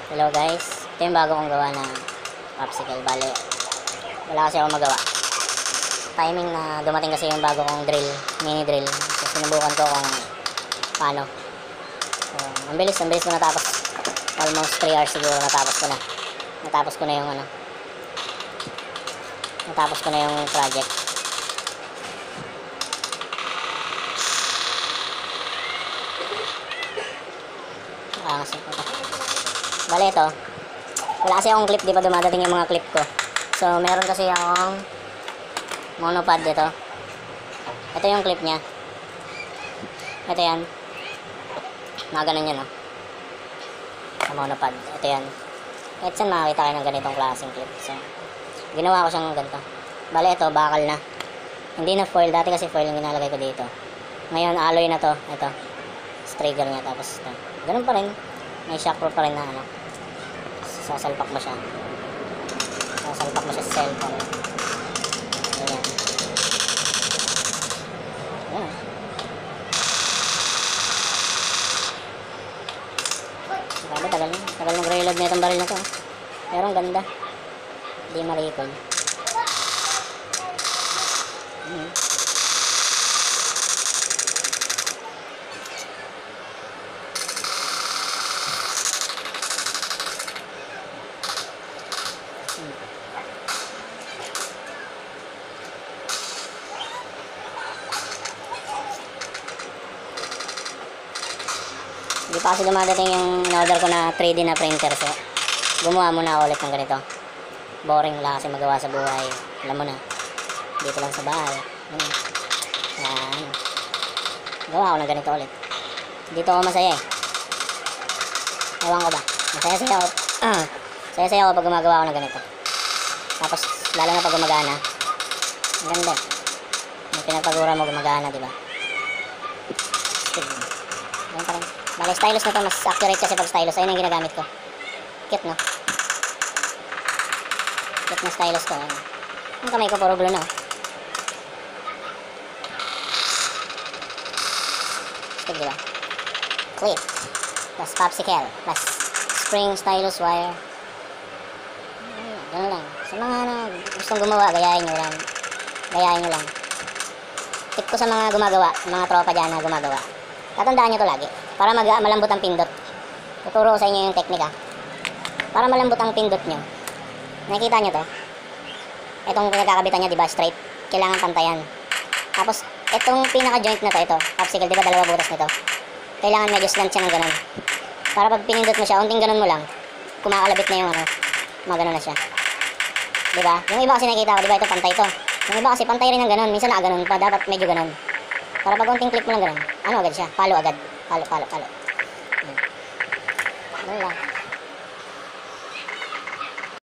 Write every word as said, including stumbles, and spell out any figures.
Hello guys, ito yung bago kong gawa na popsicle. Bale, wala kasi ako magawa. Timing na dumating kasi yung bago kong drill, mini drill. So sinubukan ko kung paano. So, ang bilis, ang bilis ko natapos. Almost three hours siguro natapos ko na. Natapos ko na yung ano. Natapos ko na yung project. Ah, kasi ito. Bale ito, wala kasi akong clip, di pa dumadating yung mga clip ko. So meron kasi akong monopod dito. Ito yung clip nya. Ito yan. Nakaganon yan, oh. Sa monopod. Ito yan. Kahit saan makakita kayo ng ganitong klaseng clip. So ginawa ko siyang ganito. Bale ito, bakal na. Hindi na foil. Dati kasi foil yung ginalagay ko dito. Ngayon alloy na to. Ito. Trigger nya. Tapos ito. Ganun pa rin. May shockproof pa rin na ano. Sasalpak mo siya. Sasalpak mo siya sa cellphone. Ayan. Ayan. Grabe, tagal na. Tagal nag-reload na itong baril na to. Pero ang ganda. Hindi ma-recoil. Hmm. Hindi pa kasi dumadating yung in-order ko na three D na printer, so gumawa muna ako ulit ng ganito. Boring lang kasi magawa sa buhay. Alam mo na, dito lang sa bahay. Yan. Yan. Gawa ako ng ganito ulit. Dito ako masaya eh. Ewan ko ba, masaya-saya ako. Ah, saya-saya ako pag gumagawa ako ng ganito. Tapos lalo na pag gumagana, ang ganda. Yung pinagpagura mo gumagana, diba? Yan pa rin. Bale, stylus na to, mas accurate kasi pag stylus. Ayun yung ginagamit ko. Cute, no? Cute na stylus ko. Ayun. Yung kamay ko puro blue na. Stick, diba? Clip. Plus popsicle. Plus spring stylus wire. Ayun, ganun lang. Sa mga ano, gustong gumawa, gayahin nyo lang. Gayahin nyo lang. Tip ko sa mga gumagawa, mga tropa dyan na gumagawa. Tatandaan nyo to lagi. Para mag malambot ang pindot. Tuturo ko sa inyo yung teknika. Para malambot ang pindot nyo. Nakikita nyo to? Itong pinagkakabitan niya, diba? Straight. Kailangan pantayan. Tapos, itong pinaka-joint na to, ito. Popsicle, diba? Dalawa butas nito. Kailangan medyo slant siya ng ganun. Para pag pinindot mo siya, unting ganun mo lang. Kumakalabit na yung ano. Magano na siya. Diba? Yung iba kasi nakikita ko, diba? Ito, pantay to. Yung iba kasi pantay rin ng ganun. Minsan nakaganon pa. Dapat medyo ganun. Para pag unting click mo lang ganun. Ano agad siya? Palo agad. Palo, palo, palo. Hmm. Ano lang.